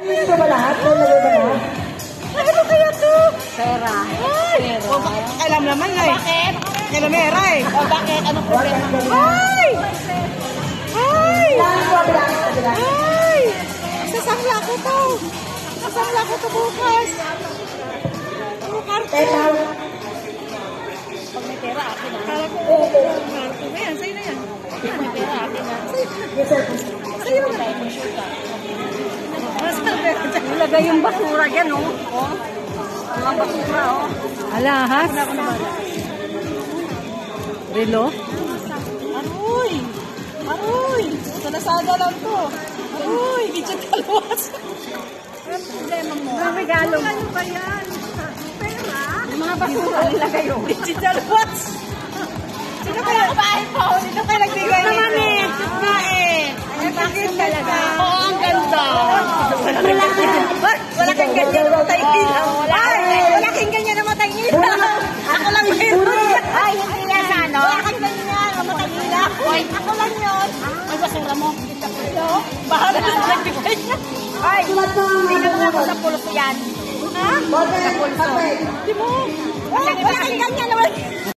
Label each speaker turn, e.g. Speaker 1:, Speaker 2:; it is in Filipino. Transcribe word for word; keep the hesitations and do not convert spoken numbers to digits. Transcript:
Speaker 1: Ito ba lahat? Nalagay ba lahat?
Speaker 2: Ano kaya to?
Speaker 3: Pera.
Speaker 2: Ay!
Speaker 3: Pera.
Speaker 2: Alam naman nga eh.
Speaker 3: Bakit?
Speaker 2: Kalamera eh.
Speaker 3: O bakit? Anong problema mo?
Speaker 2: Ay! Ay!
Speaker 1: Ay!
Speaker 2: Ay! Sasangla ko to. Sasangla ko to bukas. Bukas to.
Speaker 3: Pag may pera, akin na.
Speaker 2: Kala ko, oo. Karto na yan. Sa'yo na yan.
Speaker 3: Pag may pera, akin na.
Speaker 2: Sa'yo na.
Speaker 3: Tayo mo shoot ka.
Speaker 2: Ilagay yung basura dyan, oh.
Speaker 3: Oh? Mga basura, oh.
Speaker 2: Alahas. Relo?
Speaker 3: Aroy! Aroy! Sa Lazada lang to. Aroy! Digital watch. Ano problema mo?
Speaker 2: Ang regalo mo. Ano ba yan? Pera?
Speaker 3: Yung mga basura nilagay yung
Speaker 2: Digital watch.
Speaker 3: Sino kaya kumain po? Sino kaya nagbigay nito?
Speaker 2: Naman eh. Na eh.
Speaker 3: Ang bakit talaga? Oo, ang ganda.
Speaker 2: Wala kang ganyan na matay nila.
Speaker 3: wala.
Speaker 2: Ay, wala kang ganyan na matay nila. Ako lang yun.
Speaker 3: Ay, hindi yan sa ano?
Speaker 2: Wala kang ganyan na matay nila.
Speaker 3: Hoy,
Speaker 2: Ako lang yun.
Speaker 3: ay basura mo.
Speaker 2: Bahala na sa nagbigay niya.
Speaker 3: Ay, tingnan mo ako sa pulso yan.
Speaker 2: Ha?
Speaker 3: Sa pulso.
Speaker 2: Di mo. Wala kang ganyan naman.